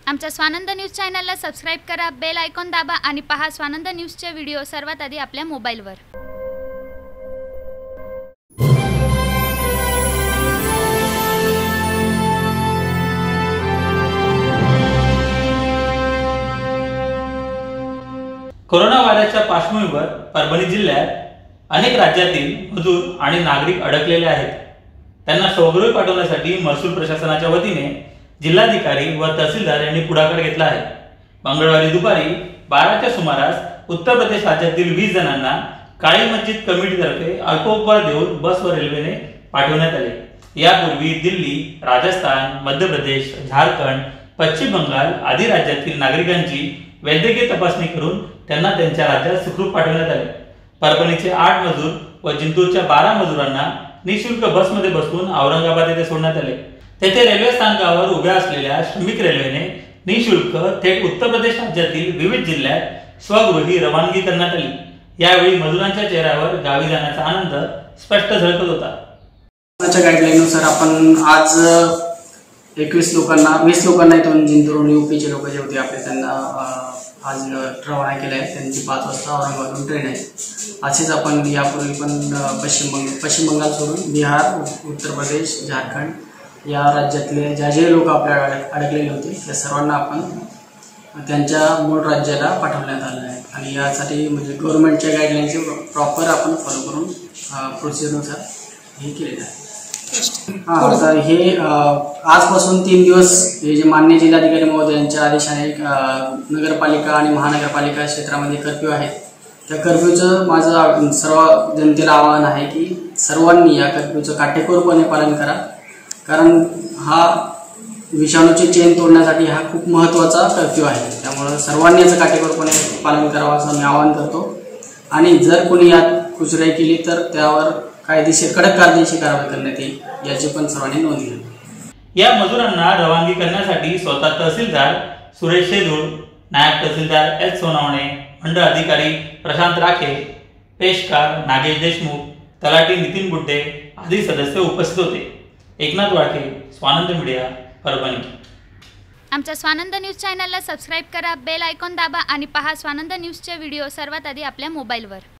आमच्या स्वानंद न्यूज चॅनलला सबस्क्राइब करा, बेल आयकॉन दाबा आणि पहा स्वानंद न्यूजचे व्हिडिओ सर्वात आधी आपल्या मोबाईलवर। कोरोना व्हायरसच्या पार्श्वभूमीवर परभणी जिल्ह्यात अनेक राज्यातील मजूर आणि नागरिक अडकलेले आहेत। त्यांना स्वगृही पाठवण्यासाठी महसूल प्रशासनाच्या वतीने जिल्हाधिकारी व तहसीलदार यांनी पुढाकार घेतला आहे। मंगळवारी दुपारी 12च्या सुमारास उत्तर प्रदेश राज्यातील 20 जणांना काळी मस्जिद कमिटीतर्फे अल्पोपहार देऊन बस व रेल्वेने पाठवण्यात आले। यापूर्वी दिल्ली, राजस्थान, मध्य प्रदेश, झारखंड, पश्चिम बंगाल आदी राज्यातील नागरिकांची वैद्यकीय तपासणी करून त्यांना त्यांच्या राज्यात सुखरूप पाठवण्यात आले। परभणीचे 8 मजूर व जिंतूरच्या 12 मजुरांना निःशुल्क बसमध्ये बसवून औरंगाबाद येथे सोडण्यात आले। तेथे रेल्वे स्थानकावर उभ्या असलेल्या श्रमिक रेल्वेने निःशुल्क थेट उत्तर प्रदेश राज्यातील विविध जिल्ह्यात स्वगृही रवानगी करण्यात आली। यावेळी मजुरांच्या चेहऱ्यावर गावी जाण्याचा आनंद स्पष्ट झळकत होता। गाईडलाईननुसार आपण आज 20 लोकांना इथून जिंतूरहून यूपीचे लोक जे होते आपले त्यांना आज रवाना केलं आहे। त्यांची 5 वाजता औरंगाबादहून ट्रेन आहे। असेच आपण यापूर्वी पण पश्चिम बंगाल सोडून बिहार, उत्तर प्रदेश, झारखंड या राज्यातले जे लोक आपल्या अडकलेले होते त्या सर्वांना आपण त्यांच्या मूळ राज्याला पाठवण्यात आलं आहे। आणि यासाठी म्हणजे गव्हर्नमेंटच्या गाईडलाईनचे प्रॉपर आपण फॉलो करून प्रोसिजरनुसार हे केलेलं आहे। तर हे आजपासून 3 दिवस हे जे माननीय जिल्हाधिकारी महोदयांच्या आदेशाने नगरपालिका आणि महानगरपालिका क्षेत्रामध्ये कर्फ्यू आहे, त्या कर्फ्यूचं माझं सर्व जनतेला आवाहन आहे की सर्वांनी या कर्फ्यूचं काटेकोरपणे पालन करा। कारण हा विषाणूची चेन तोडण्यासाठी हा खूप महत्त्वाचा कर्फ्यू आहे। त्यामुळे सर्वांनी याचं काटेकोरपणे पालन करावं असं मी आवाहन करतो। आणि जर कोणी यात कुचराई केली तर त्यावर कडक कायदेशीर कारवाई करण्यात येईल याची पण सर्वांनी नोंद घ्यावी। या मजुरांना रवानगी करण्यासाठी स्वतः तहसीलदार सुरेश शेजूळ, नायब तहसीलदार एस सोनावणे, मंडळ अधिकारी प्रशांत राखे, पेशकार नागेश देशमुख, तलाठी नितीन बुड्डे आदी सदस्य उपस्थित होते। एकनाथ वाळके, स्वानंद मीडिया, परभणी। आमच्या स्वानंद न्यूज चॅनलला सबस्क्राइब करा, बेल आयकॉन दाबा आणि पहा स्वानंद न्यूजचे व्हिडिओ सर्वात आधी आपल्या मोबाईलवर।